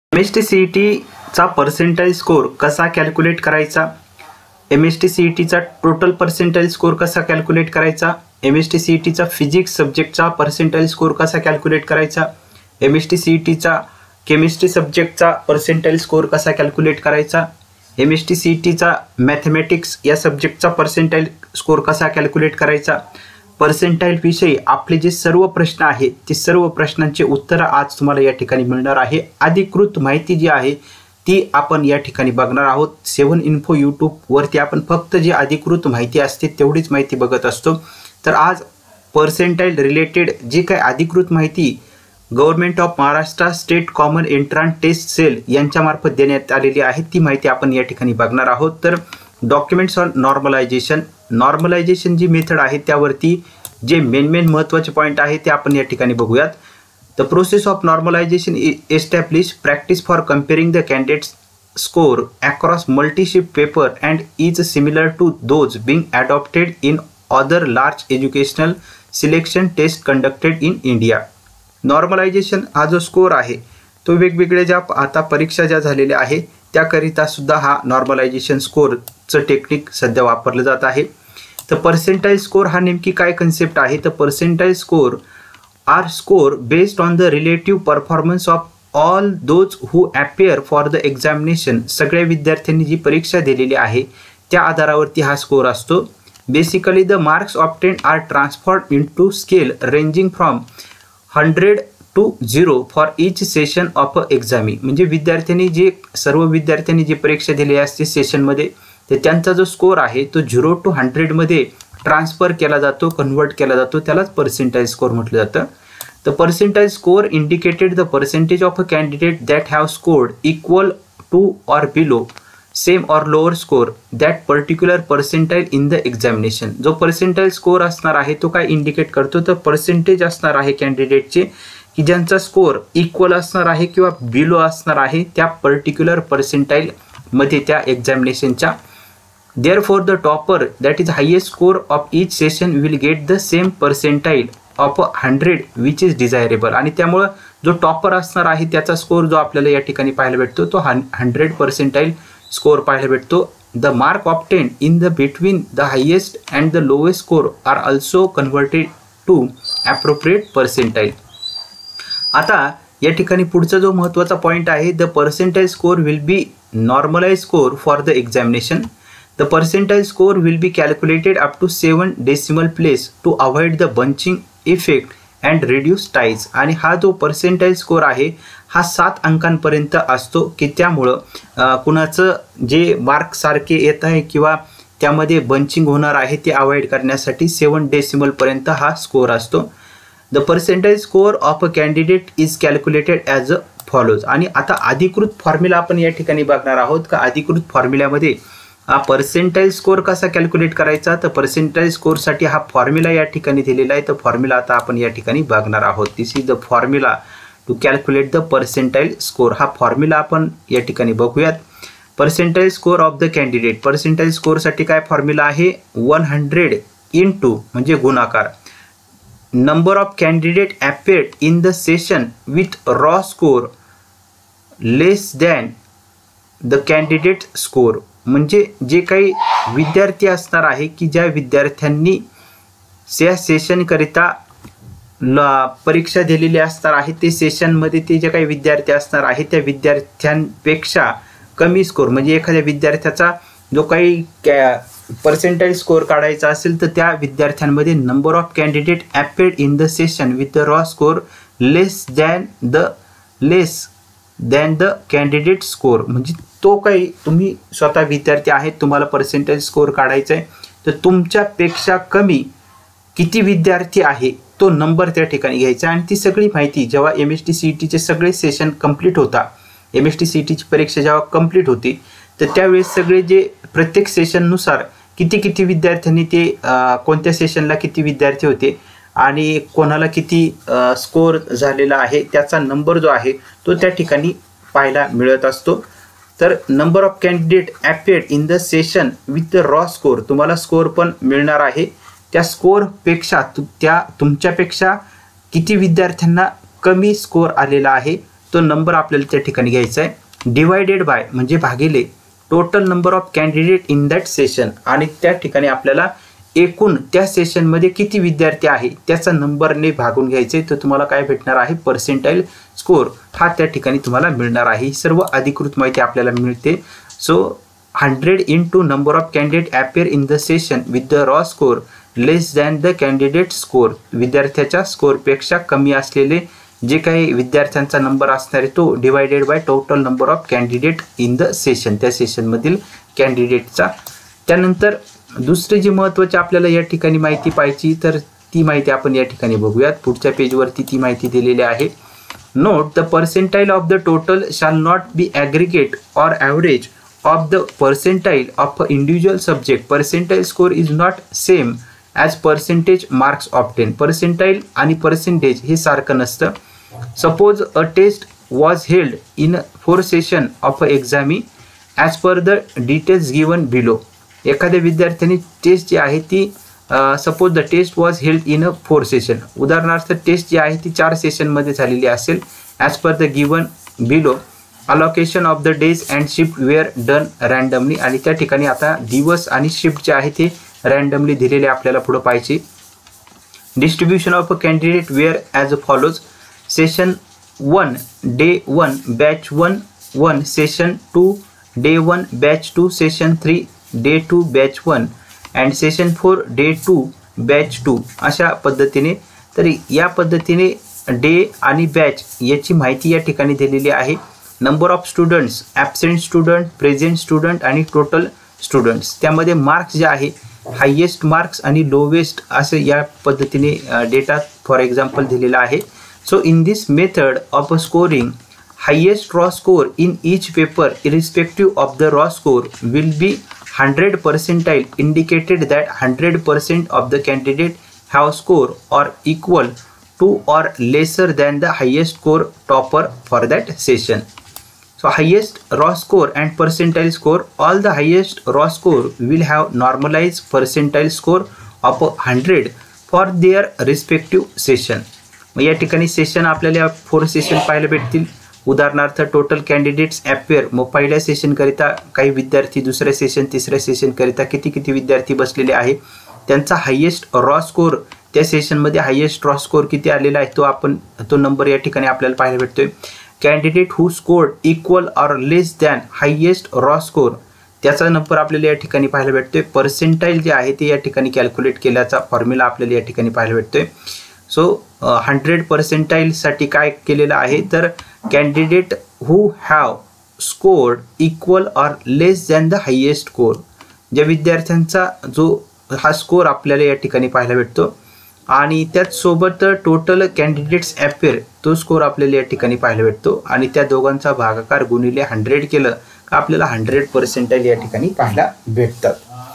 MST-CET चा percentile score कसा calculate करायचा, MST-CET चा टोटल पर्सेंटाइल स्कोर कसा कॅल्क्युलेट करायचा, MST-CET चा फिजिक्स सब्जेक्टचा पर्सेंटाइल स्कोर कसा कॅल्क्युलेट करायचा, MST-CET चा केमिस्ट्री सब्जेक्टचा पर्सेंटाइल स्कोर कसा कॅल्क्युलेट करायचा, MST-CET चा मॅथमॅटिक्स या सब्जेक्टचा पर्सेंटाइल स्कोर कसा कॅल्क्युलेट करायचा, पर्सेंटाइल विषयी आपले जे सर्व प्रश्न आहेत ते सर्व प्रश्नांचे उत्तर आज तुम्हाला या ठिकाणी मिळणार आहे। अधिकृत माहिती जी आहे ती आपण या ठिकाणी बघणार आहोत। 7 इन्फो यूट्यूब वरती आपण फक्त जी अधिकृत माहिती असते तेवढीच माहिती बघत असतो। तर आज पर्सेंटाइल रिलेटेड जी काही अधिकृत माहिती government of Maharashtra state common entrance test cell यांच्या मार्फत देण्यात आलेली आहे ती माहिती आपण या ठिकाणी बघणार आहोत। तर डॉक्युमेंट्स ऑन नॉर्मलायझेशन जी मेथड आहे त्यावरती जे मेन महत्त्वाचे पॉइंट आहे ते आपण या ठिकाणी बघूयात। The process of normalization establish practice for comparing the candidates score across multi shift paper and is similar to those being adopted in other large educational selection test conducted in India. Normalization हा जो score आहे तो वेगवेगळ्या ज्या आता परीक्षा ज्या झालेल्या आहे त्याकरिता सुद्धा हा नॉर्मलायझेशन स्कोरचं टेक्निक सध्या वापरलं जात आहे। तर पर्सेंटाइल स्कोर हा नेमकी काय कन्सेप्ट आहे, तर percentile score are score based on the relative performance of all those who appear for the examination. सगळ्या विद्यार्थ्यांनी जी परीक्षा दिलेली आहे त्या आधारावरती हा स्कोर असतो। Basically the marks obtained are transformed into scale ranging from 100 to 0 for each session of a exam. म्हणजे सर्व विद्यार्थ्यांनी जी परीक्षा दिली असते सेशनमध्ये तर त्यांचा जो स्कोर आहे तो 0 to 100 मध्ये ट्रान्सफर केला जातो, कन्वर्ट केला जातो, त्यालाच पर्सेंटाइल स्कोर म्हटलं जातं। The percentile score indicated the percentage of a candidate that have scored equal to or below same or lower score that particular percentile in the examination. जो percentile score असणार आहे तो काय इंडिकेट करतो, तर percentage असणार आहे कॅन्डिडेटचे की ज्यांचा स्कोर इक्वल असणार आहे किंवा बिलो असणार आहे त्या पर्टिक्युलर पर्सेंटाइल मध्ये त्या एक्झामिनेशनच्या। Therefore, the topper that is highest score of each session will get the same percentile of 100 which is desirable। आणि त्यामुळे जो टॉपर असणार आहे त्याचा स्कोर जो आपल्याला या ठिकाणी पाहायला भेटतो तो 100 पर्सेंटाइल स्कोर पाहायला भेटतो। The mark obtained in the between the highest and the lowest score are also converted to appropriate percentile. आता या ठिकाणी पुढचा जो महत्त्वाचा पॉइंट आहे, the percentile score will be normalize score for the examination. The percentile score will be calculated up to 7 decimal place to avoid the bunching effect and reduce ties। आणि हा जो पर्सेंटाइल स्कोर आहे हा 7 अंकांपर्यंत असतो की त्यामुळं कुणाचं जे मार्क सारखे येत आहे किंवा त्यामध्ये बंचिंग होणार आहे ते अवॉइड करण्यासाठी 7 डेसिमल पर्यंत हा स्कोर असतो। The percentile score of a candidate is calculated as a follows. आणि आता अधिकृत फॉर्म्युला आपण या ठिकाणी बघणार आहोत का अधिकृत फॉर्म्युल्यामध्ये हा पर्सेंटाइल स्कोर कसा कॅल्क्युलेट करायचा, तर पर्सेंटाइल स्कोरसाठी हा फॉर्म्युला या ठिकाणी दिलेला आहे। तर फॉर्म्युला आता आपण या ठिकाणी बघणार आहोत। This is the formula to calculate the percentile score. हा फॉर्म्युला आपण या ठिकाणी बघूयात। Percentile score of the candidate, percentile स्कोरसाठी काय फॉर्म्युला आहे, 100 इंटू म्हणजे गुणाकार number of candidate appeared in the session with raw score less than the candidate score. म्हणजे जे काही विद्यार्थी असणार आहे की ज्या विद्यार्थ्यांनी त्या सेशनकरिता परीक्षा दिलेली असणार आहे ते सेशनमध्ये ते जे काही विद्यार्थी असणार आहे त्या विद्यार्थ्यांपेक्षा कमी स्कोर म्हणजे एखाद्या विद्यार्थ्याचा जो काही पर्सेंटाइल स्कोर काढायचा असेल तर त्या विद्यार्थ्यांमध्ये number of candidate appeared in the session with the raw score less than the candidate score. म्हणजे तो काही तुम्ही स्वतः विद्यार्थी आहेत तुम्हाला पर्सेंटाइल स्कोर काढायचा आहे तर तुमच्यापेक्षा कमी किती विद्यार्थी आहे तो नंबर त्या ठिकाणी घ्यायचा आणि ती सगळी माहिती जेव्हा MST-CETचे सगळे सेशन कंप्लीट होता, MST-CETची परीक्षा जेव्हा कंप्लीट होती तर त्यावेळेस सगळे जे प्रत्येक सेशननुसार किती विद्यार्थ्यांनी ते कोणत्या सेशनला किती विद्यार्थी होते आणि कोणाला किती स्कोर झालेला आहे त्याचा नंबर जो आहे तो त्या ठिकाणी पाहायला मिळत असतो। तर number of candidate appeared in the session with the raw score तुम्हाला स्कोर पण मिळणार आहे। त्या स्कोरपेक्षा तुमच्यापेक्षा किती विद्यार्थ्यांना कमी स्कोर आलेला आहे तो नंबर आपल्याला त्या ठिकाणी घ्यायचा आहे, डिवायडेड बाय म्हणजे भागिले total number of candidate in that session, आणि त्या ठिकाणी आपल्याला एकूण त्या सेशनमध्ये किती विद्यार्थी आहे त्याचा नंबरने भागून घ्यायचे, तर तुम्हाला काय भेटणार आहे, पर्सेंटाईल स्कोर हा त्या ठिकाणी तुम्हाला मिळणार आहे. ही सर्व अधिकृत माहिती आपल्याला मिळते. So 100 into number of candidate appear in the session with the raw score less than the candidate score. विद्यार्थ्याच्या स्कोरपेक्षा कमी असलेले जे काही विद्यार्थ्यांचा नंबर असणार आहे तो divided by total number of candidate in the session, त्या सेशनमधील कॅन्डिडेटचा. त्यानंतर दुसरी जी महत्त्वाची आपल्याला या ठिकाणी माहिती पाहिजे तर ती माहिती आपण या ठिकाणी बघूयात. पुढच्या पेजवरती ती माहिती दिलेली आहे. Note the percentile of the total shall not be aggregate or average of the percentile of an individual subject. Percentile score is not same as percentage marks obtained. Percentile आणि percentage हे सारखं नसतं. Suppose a test was held in 4 session of an exam as per the details given below. एखाद्या विद्यार्थ्याने taste जी आहे ती suppose the test was held in 4 session, उदाहरणार्थ टेस्ट जी आहे ती 4 सेशनमध्ये झालेली असेल. As per the given below allocation of the days and shift were done randomly, आणि त्या ठिकाणी आता दिवस आणि शिफ्ट जे आहे ते रँडमली दिलेले आपल्याला पुढे पाहिजे. Distribution of a candidate were as follows. Session 1 day 1 batch 1 session 2 day 1 batch 2 session 3 day 2 batch 1 and session 4 day 2 batch 2 अशा पद्धतीने. तर या पद्धतीने डे आणि बॅच याची माहिती या ठिकाणी दिलेली आहे. Number of students, absent student, present student आणि टोटल स्टुडंट्स. त्यामध्ये मार्क्स जे आहे हायेस्ट मार्क्स आणि लोवेस्ट असे या पद्धतीने डेटा फॉर एक्झाम्पल दिलेला आहे. So in this method of scoring highest raw score in each paper irrespective of the raw score will be 100 percentile indicated that 100% of the candidate have score or equal to or lesser than the highest score topper for that session. So highest raw score and percentile score, all the highest raw score will have normalized percentile score of 100 for their respective session. मग या ठिकाणी session आपल्याला 4 session पाहायला भेटतील. उदाहरणार्थ total candidates appear, मग पहिल्या सेशनकरिता काही विद्यार्थी, दुसऱ्या सेशन तिसऱ्या सेशनकरिता किती विद्यार्थी बसलेले आहे, त्यांचा हायेस्ट रॉ स्कोर त्या सेशनमध्ये हायेस्ट रॉ स्कोर किती आलेला आहे तो नंबर या ठिकाणी आपल्याला पाहायला भेटतोय. Candidate who scored equal or less than highest raw score त्याचा नंबर आपल्याला या ठिकाणी पाहायला भेटतोय. पर्सेंटाईल जे आहे ते या ठिकाणी कॅल्क्युलेट केल्याचा फॉर्म्युला आपल्याला या ठिकाणी पाहायला भेटतोय. सो 100 पर्सेंटाईलसाठी काय केलेलं आहे तर candidate who have scored equal or less than the highest score, ज्या विद्यार्थ्यांचा जो हा स्कोर आपल्याला या ठिकाणी पाहायला भेटतो, आणि त्याचसोबत टोटल कॅन्डिडेट्स ॲपियर तो स्कोर आपल्याला या ठिकाणी पाहायला भेटतो, आणि त्या दोघांचा भागाकार गुणिले 100 केलं का आपल्याला 100 पर्सेंटाईल या ठिकाणी पाहायला भेटतात.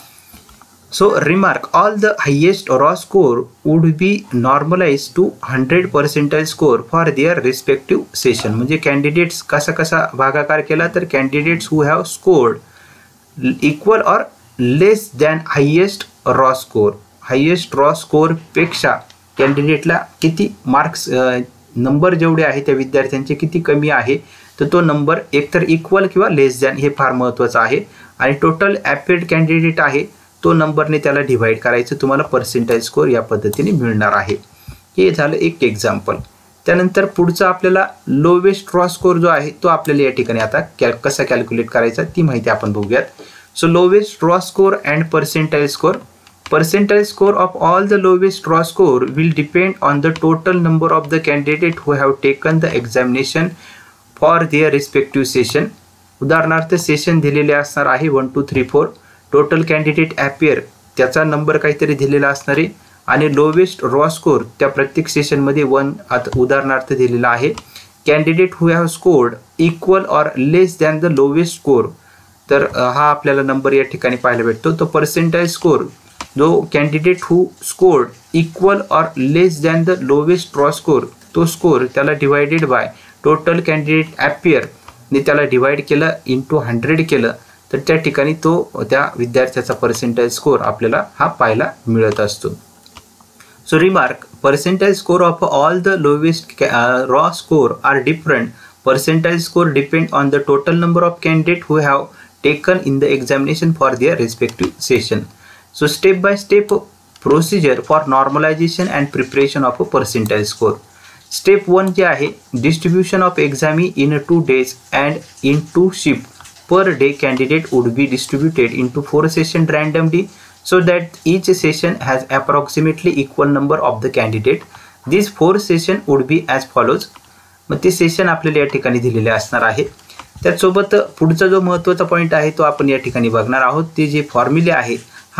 So remark, all the highest raw score would be normalize to 100 percentile score for their respective session. म्हणजे कॅन्डिडेट्स कसा भागाकार केला तर candidates who have scored equal or less than highest raw score, highest raw स्कोरपेक्षा कॅन्डिडेटला किती marks number जेवढे आहे त्या विद्यार्थ्यांचे किती कमी आहे तर तो नंबर एकतर इक्वल किंवा लेस दॅन हे फार महत्त्वाचं आहे, आणि टोटल ॲपियर्ड कॅन्डिडेट आहे तो नंबरने त्याला डिवाइड करायचं, तुम्हाला पर्सेंटाईल स्कोर या पद्धतीने मिळणार आहे. हे झालं एक एक्झाम्पल. त्यानंतर पुढचा आपल्याला लोवेस्ट रॉ स्कोर जो आहे तो आपल्याला या ठिकाणी आता कसा कॅल्क्युलेट करायचा ती माहिती आपण बघूयात. So lowest raw score and percentile score. Percentile score of all the lowest raw score will depend on the total number of the candidate who have taken the examination for their respective session. उदाहरणार्थ session दिलेले असणार आहे 1 2 3 4, total candidate appear त्याचा number काहीतरी दिलेला असणार आहे, आणि लोवेस्ट रॉ स्कोर त्या प्रत्येक सेशनमध्ये 1 उदाहरणार्थ दिलेला आहे. Candidate who have scored equal or less than the lowest score, तर हा आपल्याला नंबर या ठिकाणी पाहायला भेटतो. तो पर्सेंटाईल स्कोर जो candidate who scored equal or less than the lowest raw score तो स्कोर त्याला divided by total candidate appear ने त्याला डिवाइड केलं इंटू 100 केलं तर त्या ठिकाणी तो त्या विद्यार्थ्याचा पर्सेंटाईल स्कोर आपल्याला हा पाहायला मिळत असतो. So remark, percentile score of all the lowest raw score are different percentile score depend on the total number of candidates who have taken in the examination for their respective session. So step by step procedure for normalization and preparation of a percentile score. Step 1 जे आहे, distribution of examine in 2 days and in 2 shifts per day candidate would be distributed into 4 sessions randomly so that each session has approximately equal number of the candidate. These 4 sessions would be as follows. मग ते session आपल्याला या ठिकाणी दिलेले असणार आहे. त्याचसोबत पुढचा जो महत्त्वाचा पॉईंट आहे तो आपण या ठिकाणी बघणार आहोत. ते जे फॉर्म्युले आहे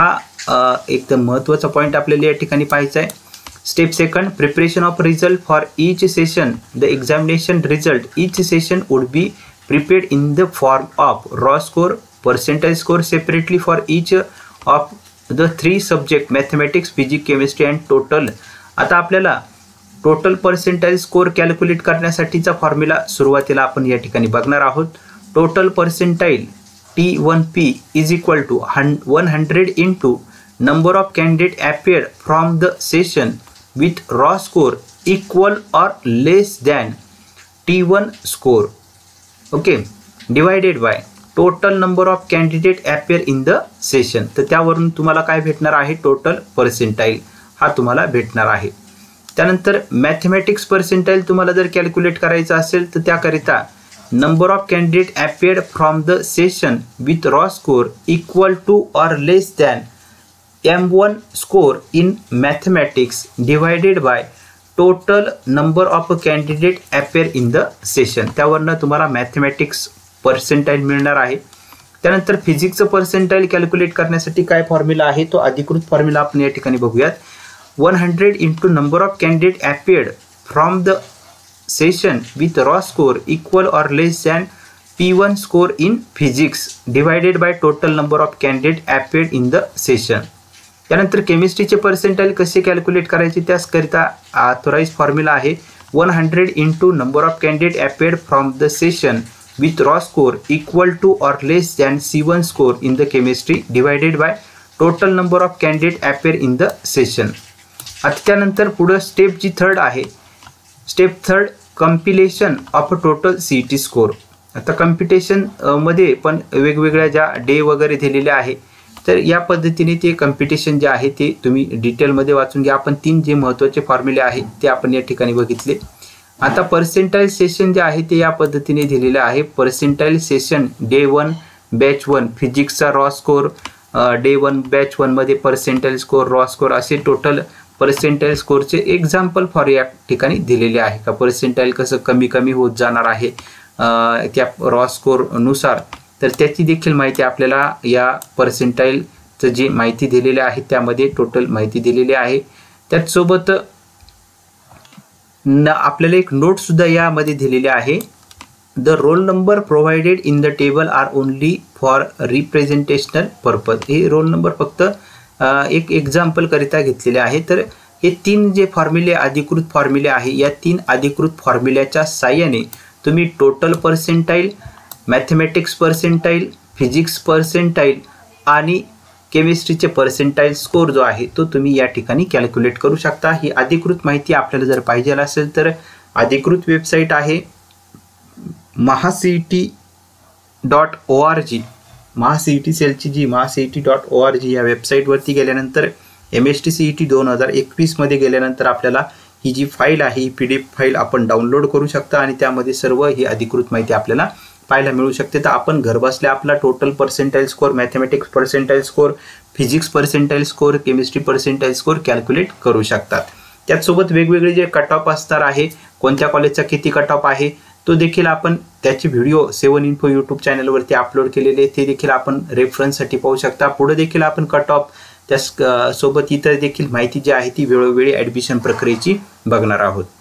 हा एकदम महत्त्वाचा पॉईंट आपल्याला या ठिकाणी पाहायचा आहे. Step second, preparation of result for each session. The examination result each session would be prepared in the form of raw score, percentile score separately for each of the 3 subject mathematics, physics, chemistry and total. आता आपल्याला total percentile score calculate करण्यासाठीचा formula सुरुवातीला आपण या ठिकाणी बघणार आहोत. Total percentile T1P is equal to 100 into number of candidates appeared from the session with raw score equal or less than T1 score, okay, divided by total number of candidates appear in the session. तर त्यावरून तुम्हाला काय भेटणार आहे, total percentile हा तुम्हाला भेटणार आहे. त्यानंतर मॅथमॅटिक्स पर्सेंटाइल तुम्हाला जर कॅल्क्युलेट करायचं असेल तर त्याकरिता number of candidate appeared from the session with raw score equal to or less than M1 score in mathematics divided by total number of candidate appear in the session. त्यावरनं तुम्हाला mathematics percentile मिळणार आहे. त्यानंतर फिजिक्सचं percentile calculate करण्यासाठी काय formula आहे तो अधिकृत फॉर्म्युला आपण या ठिकाणी बघूयात. 100 into number of candidate appeared from the session with raw score equal or less than P1 score in physics divided by total number of candidate appeared in the session. त्यानंतर केमिस्ट्रीचे percentile कसे calculate करायचे त्याकरिता authorise formula आहे 100 into number of candidate appeared from the session with raw score equal to or less than C1 score in the chemistry divided by total number of candidate appear in the session. आता त्यानंतर पुढे step जी third आहे, step third compilation of total CET score. आता कम्पिटेशन मध्ये पण वेगवेगळ्या ज्या डे वगैरे दिलेले आहे तर या पद्धतीने ते कम्पिटिशन जे आहे ते तुम्ही डिटेलमध्ये वाचून घ्या. आपण 3 जे महत्त्वाचे फॉर्म्युले आहेत ते आपण या ठिकाणी बघितले. आता पर्सेंटाइल सेशन जे आहे ते या पद्धतीने दिलेले आहे. पर्सेंटाइल सेशन डे 1 बॅच 1 फिजिक्सचा रॉ स्कोर, डे 1 बॅच 1 मध्ये पर्सेंटाइल स्कोर, रॉ स्कोर असे टोटल पर्सेंटाइल स्कोरचे एक्झाम्पल फॉर या ठिकाणी दिलेले आहे का पर्सेंटाइल कसं कमी कमी होत जाणार आहे त्या रॉ स्कोर नुसार. तर त्याची देखील माहिती आपल्याला या पर्सेंटाइलचं जी माहिती दिलेली आहे त्यामध्ये टोटल माहिती दिलेली आहे. त्याचसोबत आपल्याला एक नोट सुद्धा यामध्ये दिलेली आहे. The roll number provided in the table are only for representational purpose. हे रोल नंबर फक्त एक एक्झाम्पल करिता घेतलेले आहे. तर हे 3 जे फॉर्म्युले अधिकृत फॉर्म्युले आहे या 3 अधिकृत फॉर्म्युल्याच्या साहाय्याने तुम्ही total percentile, mathematics percentile, physics percentile आणि केमिस्ट्रीचे पर्सेंटाइल स्कोर जो आहे तो तुम्ही या ठिकाणी कॅल्क्युलेट करू शकता. ही अधिकृत माहिती आपल्याला जर पाहिजे असेल तर अधिकृत वेबसाईट आहे mahacet.org. महासीईटी सेलची जी mahacet.org या वेबसाईटवरती गेल्यानंतर MST CET 2021 मध्ये गेल्यानंतर आपल्याला ही जी फाईल आहे ही PDF फाईल आपण डाउनलोड करू शकता आणि त्यामध्ये सर्व ही अधिकृत माहिती आपल्याला पाहायला मिळू शकते. तर आपण घरबसल्या आपला total percentile score, mathematics percentile score, physics percentile score, chemistry percentile score calculate करू शकतात. त्याचसोबत वेगवेगळे जे कट ऑफ असणार आहे, कोणत्या कॉलेजचा किती कट ऑफ आहे तो देखील आपण त्याचे व्हिडिओ 7info यूट्यूब चॅनलवरती अपलोड केलेले ते देखील आपण रेफरन्ससाठी पाहू शकता. पुढे देखील आपण कट ऑफ त्या सोबत इतर देखील माहिती जी आहे ती वेळोवेळी ॲडमिशन प्रक्रियेची बघणार आहोत.